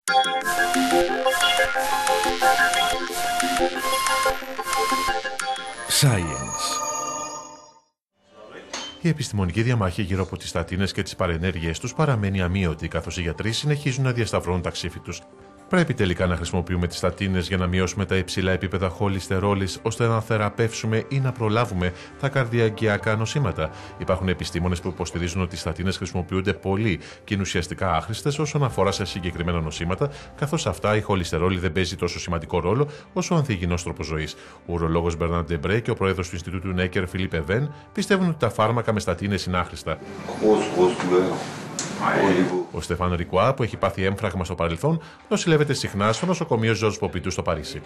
Science. Η επιστημονική διαμάχη γύρω από τις στατίνες και τις παρενέργειές τους παραμένει αμείωτη, καθώς οι γιατροί συνεχίζουν να διασταυρώνουν τα ξύφη τους. Πρέπει τελικά να χρησιμοποιούμε τις στατίνες για να μειώσουμε τα υψηλά επίπεδα χολυστερόλης, ώστε να θεραπεύσουμε ή να προλάβουμε τα καρδιαγγειακά νοσήματα. Υπάρχουν επιστήμονες που υποστηρίζουν ότι οι στατίνες χρησιμοποιούνται πολύ και είναι ουσιαστικά άχρηστες όσον αφορά σε συγκεκριμένα νοσήματα, καθώς αυτά η χολυστερόλη δεν παίζει τόσο σημαντικό ρόλο όσο ο ανθυγιεινός τρόπος ζωής. Ο ουρολόγος Μπερνάρντ Ντεμπρέ και ο πρόεδρος του Ινστιτούτου Νέκερ Φιλίπ Εβέν πιστεύουν ότι τα φάρμακα με στατίνες είναι άχρηστα. Ο Στεφάν Ρικουά, που έχει πάθει έμφραγμα στο παρελθόν, νοσηλεύεται συχνά στο νοσοκομείο Ζορζ Ποπιτού στο Παρίσι.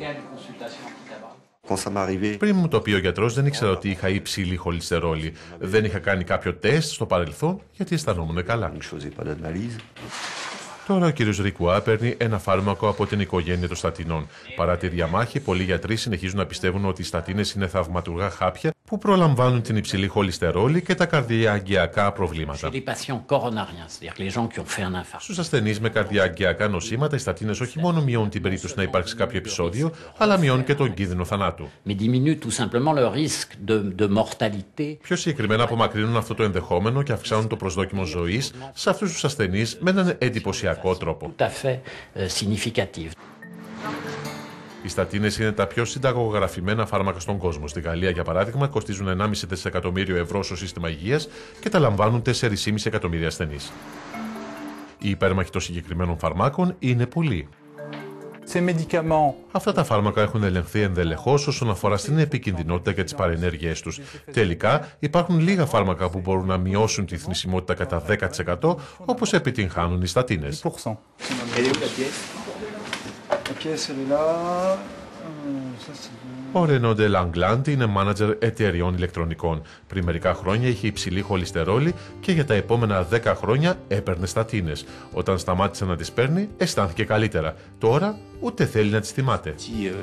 Πριν μου το πει ο γιατρός, δεν ήξερα ότι είχα υψηλή χολυστερόλη. Δεν είχα κάνει κάποιο τεστ στο παρελθόν γιατί αισθανόμουν καλά. Τώρα ο κ. Ρικουά παίρνει ένα φάρμακο από την οικογένεια των στατινών. Παρά τη διαμάχη, πολλοί γιατροί συνεχίζουν να πιστεύουν ότι οι στατίνες είναι θαυματουργά χάπια που προλαμβάνουν την υψηλή χολυστερόλη και τα καρδιαγγειακά προβλήματα. Στους ασθενείς με καρδιαγγειακά νοσήματα, οι στατίνες όχι μόνο μειώνουν την περίπτωση να υπάρξει κάποιο επεισόδιο, αλλά μειώνουν και τον κίνδυνο θανάτου. Πιο συγκεκριμένα, απομακρύνουν αυτό το ενδεχόμενο και αυξάνουν το προσδόκιμο ζωής σε αυτούς τους ασθενείς με έναν εντυπωσιακό τρόπο. Οι στατίνες είναι τα πιο συνταγογραφημένα φάρμακα στον κόσμο. Στη Γαλλία, για παράδειγμα, κοστίζουν 1,5 δισεκατομμύριο ευρώ στο σύστημα υγείας και τα λαμβάνουν 4,5 εκατομμύρια ασθενείς. Οι υπέρμαχοι των συγκεκριμένων φαρμάκων είναι πολλοί. Αυτά τα φάρμακα έχουν ελεγχθεί ενδελεχώς όσον αφορά στην επικινδυνότητα και τις παρενέργειές τους. Τελικά, υπάρχουν λίγα φάρμακα που μπορούν να μειώσουν τη θνησιμότητα κατά 10%, όπως επιτυγχάνουν οι στατίνες. Ο Ρενό ντε Λαγκλάντ είναι μάνατζερ εταιριών ηλεκτρονικών. Πριν μερικά χρόνια είχε υψηλή χολυστερόλη και για τα επόμενα 10 χρόνια έπαιρνε στατίνες. Όταν σταμάτησε να τις παίρνει, αισθάνθηκε καλύτερα. Τώρα ούτε θέλει να τις θυμάται.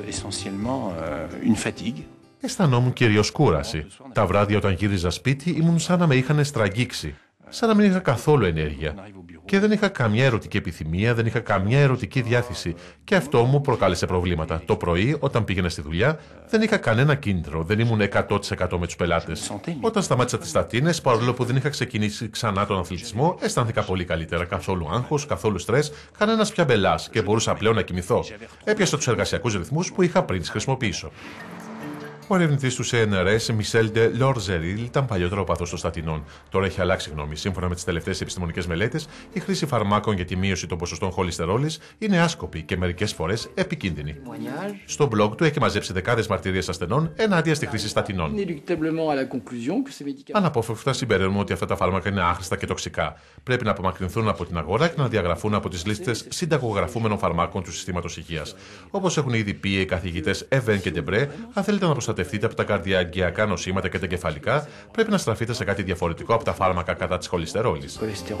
Αισθανόμουν κυρίως κούραση. Τα βράδια όταν γύριζα σπίτι ήμουν σαν να με είχαν στραγγίξει. Σαν να μην είχα καθόλου ενέργεια. Και δεν είχα καμιά ερωτική επιθυμία, δεν είχα καμιά ερωτική διάθεση. Και αυτό μου προκάλεσε προβλήματα. Το πρωί, όταν πήγαινα στη δουλειά, δεν είχα κανένα κίνητρο, δεν ήμουν 100% με τους πελάτες. Όταν σταμάτησα τις στατίνες, παρόλο που δεν είχα ξεκινήσει ξανά τον αθλητισμό, αισθάνθηκα πολύ καλύτερα. Καθόλου άγχος, καθόλου στρες, κανένας πια μπελάς και μπορούσα πλέον να κοιμηθώ. Έπιασα τους εργασιακούς ρυθμούς που είχα πριν τις χρησιμοποιήσω. Ο ερευνητής του CNRS, Μισελ ντε Λορζερίλ, ήταν παλιότερο οπαδός των στατινών. Τώρα έχει αλλάξει γνώμη. Σύμφωνα με τις τελευταίες επιστημονικές μελέτες, η χρήση φαρμάκων για τη μείωση των ποσοστών χολυστερόλης είναι άσκοπη και μερικές φορές επικίνδυνη. Στο blog του έχει μαζέψει δεκάδες μαρτυρίες ασθενών ενάντια στη χρήση στατινών. Αναπόφευκτα συμπεραίνουμε ότι αυτά τα φάρμακα είναι άχρηστα και τοξικά. Πρέπει να απομακρυνθούν από την αγορά και να διαγραφούν από τις λίστες συνταγογραφούμενων φαρμάκων του συστήματος υγείας. Όπως έχουν ήδη πει οι καθηγητές Εβέν και Ντεμπρέ, αν θέλετε να προστατευτείτε από τα καρδιαγγειακά νοσήματα και τα εγκεφαλικά, πρέπει να στραφείτε σε κάτι διαφορετικό από τα φάρμακα κατά της χολυστερόλης.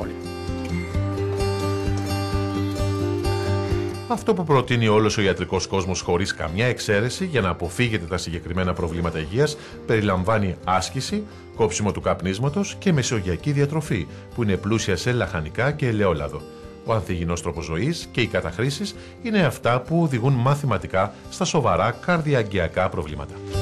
Αυτό που προτείνει όλος ο ιατρικός κόσμος χωρίς καμιά εξαίρεση για να αποφύγετε τα συγκεκριμένα προβλήματα υγείας περιλαμβάνει άσκηση, κόψιμο του καπνίσματος και μεσογειακή διατροφή, που είναι πλούσια σε λαχανικά και ελαιόλαδο. Ο ανθυγιεινός τρόπος ζωής και οι καταχρήσεις είναι αυτά που οδηγούν μαθηματικά στα σοβαρά καρδιαγγειακά προβλήματα.